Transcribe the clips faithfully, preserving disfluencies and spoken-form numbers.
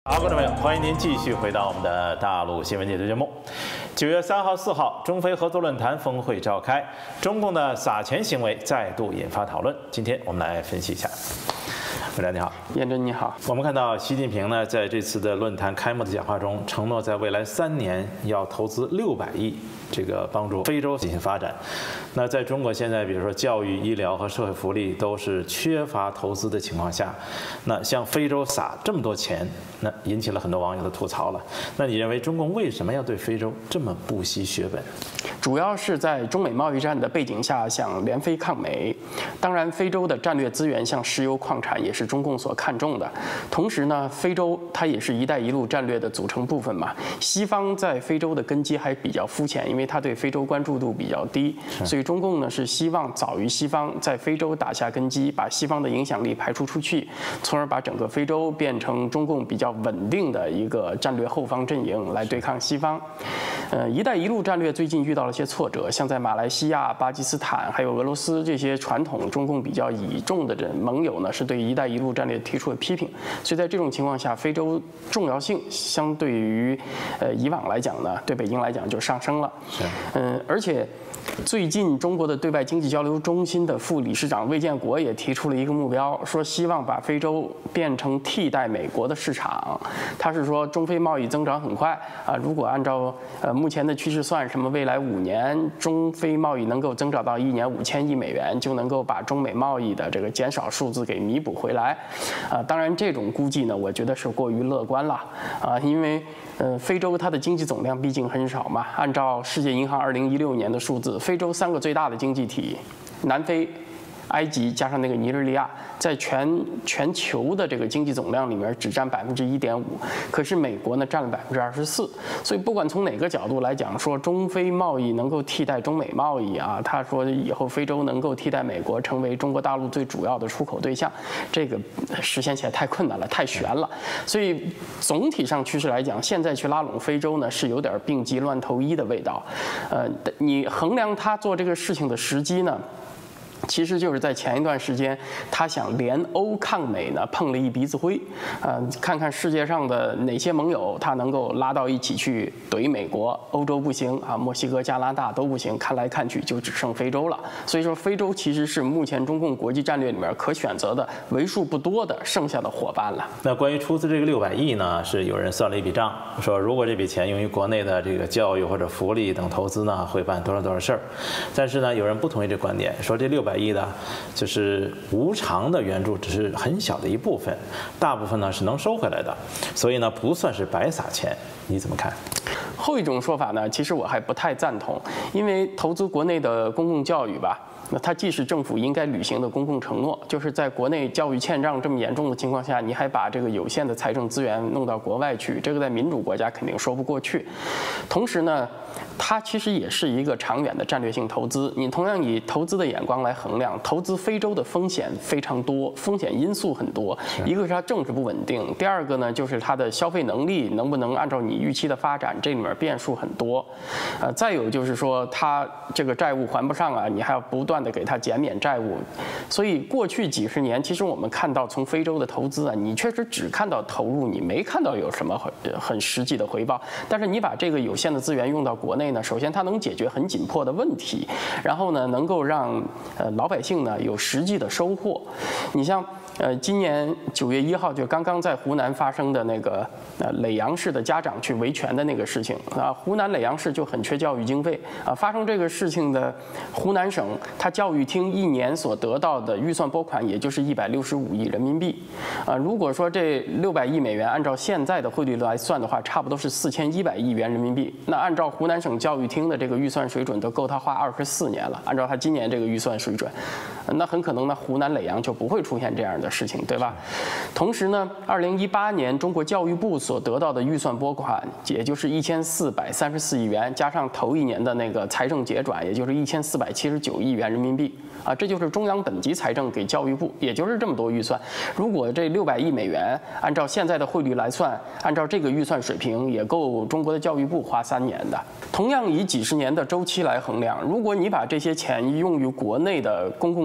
好，观众朋友，欢迎您继续回到我们的大陆新闻解读节目。九月三号、四号，中非合作论坛峰会召开，中共的撒钱行为再度引发讨论。今天我们来分析一下。委员你好， 彦真你好。 我们看到习近平呢，在这次的论坛开幕的讲话中，承诺在未来三年要投资六百亿，这个帮助非洲进行发展。那在中国现在，比如说教育、医疗和社会福利都是缺乏投资的情况下，那向非洲撒这么多钱，那引起了很多网友的吐槽了。那你认为中共为什么要对非洲这么不惜血本？ 主要是在中美贸易战的背景下，想联非抗美。当然，非洲的战略资源像石油、矿产也是中共所看重的。同时呢，非洲它也是一带一路战略的组成部分嘛。西方在非洲的根基还比较肤浅，因为它对非洲关注度比较低，所以中共呢是希望早于西方在非洲打下根基，把西方的影响力排除出去，从而把整个非洲变成中共比较稳定的一个战略后方阵营来对抗西方。呃，一带一路战略最近遇到了些挫折，像在马来西亚、巴基斯坦还有俄罗斯这些传统中共比较倚重的人盟友呢，是对一带一路战略提出了批评。所以在这种情况下，非洲重要性相对于呃以往来讲呢，对北京来讲就上升了。嗯，而且最近中国的对外经济交流中心的副理事长魏建国也提出了一个目标，说希望把非洲变成替代美国的市场。他是说中非贸易增长很快啊，如果按照呃目前的趋势算，什么未来五年中非贸易能够增长到一年五千亿美元，就能够把中美贸易的这个减少数字给弥补回来。啊，当然这种估计呢，我觉得是过于乐观了啊，因为呃非洲它的经济总量毕竟很少嘛，按照世界银行二零一六年的数字，非洲三个最大的经济体，南非、埃及加上那个尼日利亚，在全全球的这个经济总量里面只占百分之一点五，可是美国呢占了百分之二十四。所以不管从哪个角度来讲，说中非贸易能够替代中美贸易啊，他说以后非洲能够替代美国成为中国大陆最主要的出口对象，这个实现起来太困难了，太悬了。所以总体上趋势来讲，现在去拉拢非洲呢是有点病急乱投医的味道。呃，你衡量他做这个事情的时机呢，其实就是在前一段时间，他想联欧抗美呢，碰了一鼻子灰，呃，看看世界上的哪些盟友他能够拉到一起去怼美国，欧洲不行啊，墨西哥、加拿大都不行，看来看去就只剩非洲了。所以说，非洲其实是目前中共国际战略里面可选择的为数不多的剩下的伙伴了。 那关于出资这个六百亿呢，是有人算了一笔账，说如果这笔钱用于国内的这个教育或者福利等投资呢，会办多少多少事儿。但是呢，有人不同意这观点，说这六百亿的，就是无偿的援助，只是很小的一部分，大部分呢是能收回来的，所以呢不算是白撒钱，你怎么看？ 后一种说法呢，其实我还不太赞同，因为投资国内的公共教育吧，那它既是政府应该履行的公共承诺，就是在国内教育欠账这么严重的情况下，你还把这个有限的财政资源弄到国外去，这个在民主国家肯定说不过去。同时呢，它其实也是一个长远的战略性投资。你同样以投资的眼光来衡量，投资非洲的风险非常多，风险因素很多。一个是它政治不稳定，第二个呢就是它的消费能力能不能按照你预期的发展，这里面变数很多。呃，再有就是说它这个债务还不上啊，你还要不断的给它减免债务。所以过去几十年，其实我们看到从非洲的投资啊，你确实只看到投入，你没看到有什么很很实际的回报。但是你把这个有限的资源用到国内呢，首先它能解决很紧迫的问题，然后呢能够让呃老百姓呢有实际的收获。你像呃今年九月一号就刚刚在湖南发生的那个呃耒阳市的家长去维权的那个事情啊，湖南耒阳市就很缺教育经费啊，发生这个事情的湖南省，它教育厅一年所得到的预算拨款也就是一百六十五亿人民币啊。如果说这六百亿美元按照现在的汇率来算的话，差不多是四千一百亿元人民币。那按照湖南省教育厅的这个预算水准，都够他花二十四年了。按照他今年这个预算水准，那很可能呢，湖南耒阳就不会出现这样的事情，对吧？同时呢，二零一八年中国教育部所得到的预算拨款，也就是一千四百三十四亿元，加上头一年的那个财政结转，也就是一千四百七十九亿元人民币。啊，这就是中央本级财政给教育部，也就是这么多预算。如果这六百亿美元按照现在的汇率来算，按照这个预算水平，也够中国的教育部花三年的。同样以几十年的周期来衡量，如果你把这些钱用于国内的公共教育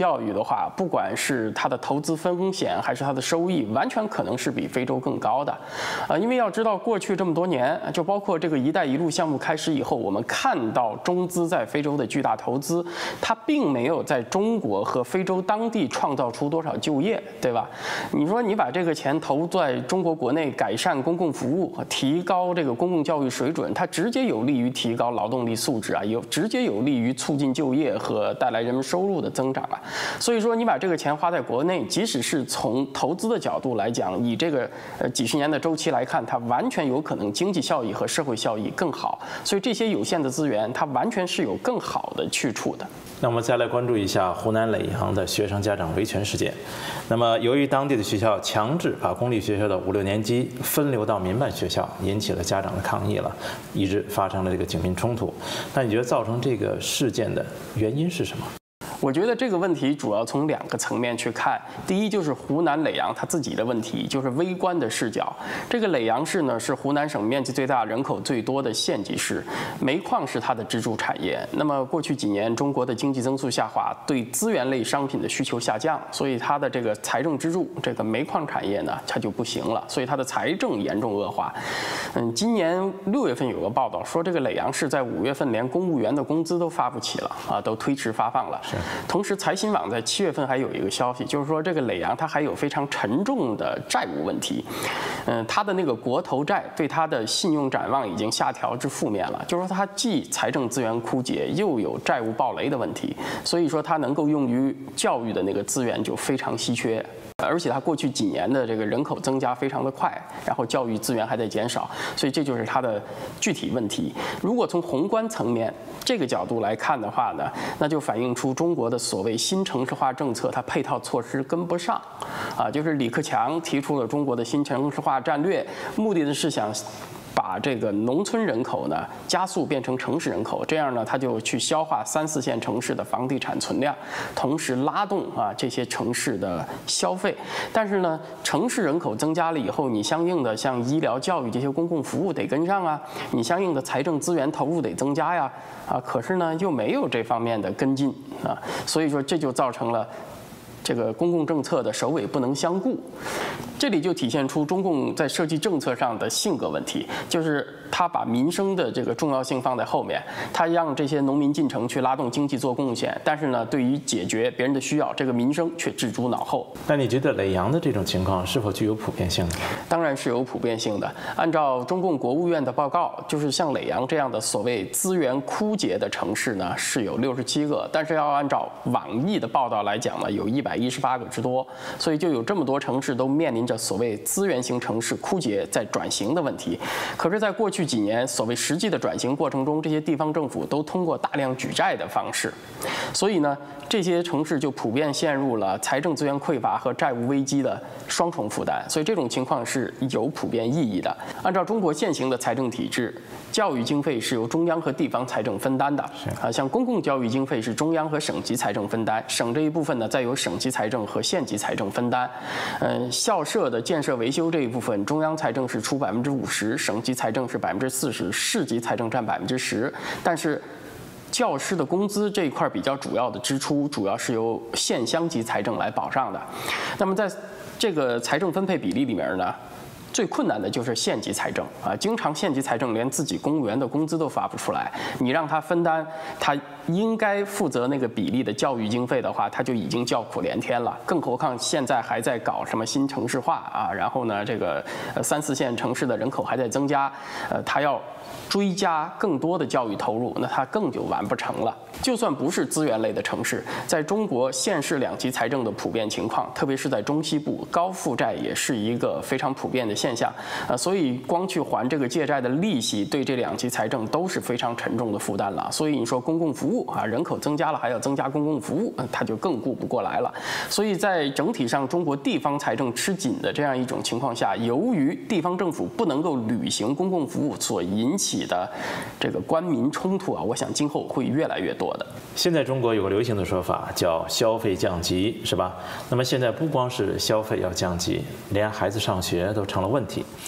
教育的话，不管是它的投资风险还是它的收益，完全可能是比非洲更高的。啊，因为要知道过去这么多年，就包括这个“一带一路”项目开始以后，我们看到中资在非洲的巨大投资，它并没有在中国和非洲当地创造出多少就业，对吧？你说你把这个钱投在中国国内改善公共服务、提高这个公共教育水准，它直接有利于提高劳动力素质啊，有直接有利于促进就业和带来人们收入的增长啊。所以说，你把这个钱花在国内，即使是从投资的角度来讲，以这个呃几十年的周期来看，它完全有可能经济效益和社会效益更好。所以这些有限的资源，它完全是有更好的去处的。 那我们再来关注一下湖南耒阳的学生家长维权事件。那么，由于当地的学校强制把公立学校的五六年级分流到民办学校，引起了家长的抗议了，以致发生了这个警民冲突。那你觉得造成这个事件的原因是什么？ 我觉得这个问题主要从两个层面去看。第一就是湖南耒阳它自己的问题，就是微观的视角。这个耒阳市呢是湖南省面积最大、人口最多的县级市，煤矿是它的支柱产业。那么过去几年中国的经济增速下滑，对资源类商品的需求下降，所以它的这个财政支柱，这个煤矿产业呢它就不行了，所以它的财政严重恶化。嗯，今年六月份有个报道说，这个耒阳市在五月份连公务员的工资都发不起了啊，都推迟发放了。 是。 同时，财新网在七月份还有一个消息，就是说这个耒阳它还有非常沉重的债务问题，嗯，它的那个国投债对它的信用展望已经下调至负面了，就是说它既财政资源枯竭，又有债务暴雷的问题，所以说它能够用于教育的那个资源就非常稀缺。而且它过去几年的这个人口增加非常的快，然后教育资源还在减少，所以这就是它的具体问题。如果从宏观层面这个角度来看的话呢，那就反映出中国的所谓新城市化政策它配套措施跟不上，啊，就是李克强提出了中国的新城市化战略，目的呢是想把这个农村人口呢加速变成城市人口，这样呢他就去消化三四线城市的房地产存量，同时拉动啊这些城市的消费。但是呢，城市人口增加了以后，你相应的像医疗、教育这些公共服务得跟上啊，你相应的财政资源投入得增加呀，啊，可是呢又没有这方面的跟进啊，所以说这就造成了这个公共政策的首尾不能相顾。这里就体现出中共在设计政策上的性格问题，就是他把民生的这个重要性放在后面，他让这些农民进城去拉动经济做贡献，但是呢，对于解决别人的需要，这个民生却置诸脑后。 那你觉得耒阳的这种情况是否具有普遍性呢？ 当然是有普遍性的。按照中共国务院的报告，就是像耒阳这样的所谓资源枯竭的城市呢，是有六十七个，但是要按照网易的报道来讲呢，有一百一十八个之多，所以就有这么多城市都面临着所谓资源型城市枯竭在转型的问题。可是，在过去几年所谓实际的转型过程中，这些地方政府都通过大量举债的方式，所以呢，这些城市就普遍陷入了财政资源匮乏和债务危机的双重负担。所以这种情况是有普遍意义的。按照中国现行的财政体制，教育经费是由中央和地方财政分担的啊，像公共教育经费是中央和省级财政分担，省这一部分呢再由省级财政和县级财政分担。嗯，校舍的建设维修这一部分，中央财政是出百分之五十，省级财政是百分之四十，市级财政占百分之十。但是教师的工资这一块比较主要的支出，主要是由县乡级财政来保障的。那么在这个财政分配比例里面呢，最困难的就是县级财政啊，经常县级财政连自己公务员的工资都发不出来，你让他分担他应该负责那个比例的教育经费的话，他就已经叫苦连天了，更何况现在还在搞什么新城市化啊，然后呢，这个呃三四线城市的人口还在增加，呃，他要追加更多的教育投入，那它更就完不成了。就算不是资源类的城市，在中国县市两级财政的普遍情况，特别是在中西部，高负债也是一个非常普遍的现象。呃，所以光去还这个借债的利息，对这两级财政都是非常沉重的负担了。所以你说公共服务啊，人口增加了还要增加公共服务，它就更顾不过来了。所以在整体上，中国地方财政吃紧的这样一种情况下，由于地方政府不能够履行公共服务所引起的这个官民冲突啊，我想今后会越来越多的。 现在中国有个流行的说法叫消费降级，是吧？那么现在不光是消费要降级，连孩子上学都成了问题。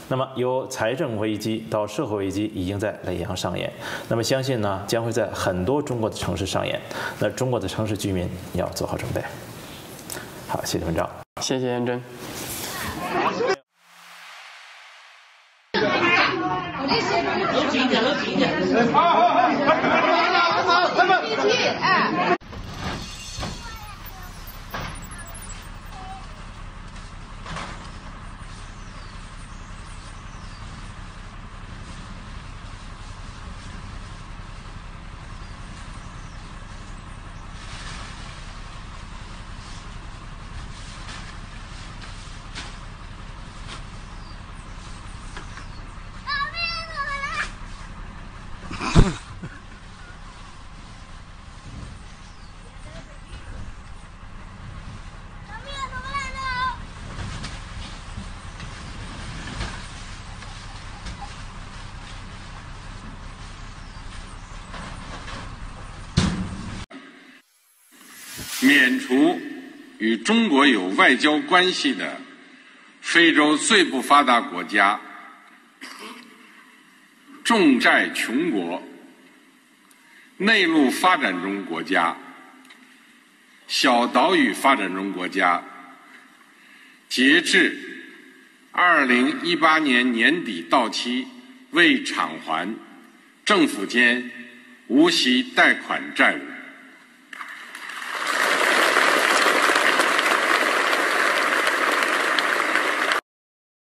那么由财政危机到社会危机已经在耒阳上演，那么相信呢将会在很多中国的城市上演。那中国的城市居民要做好准备。好，谢谢文章， 谢谢燕真。 搂紧一点，搂紧一点。好好好，好，好，他们一起，哎。 免除与中国有外交关系的非洲最不发达国家、重债穷国、内陆发展中国家、小岛屿发展中国家，截至二零一八年年底到期未偿还政府间无息贷款债务。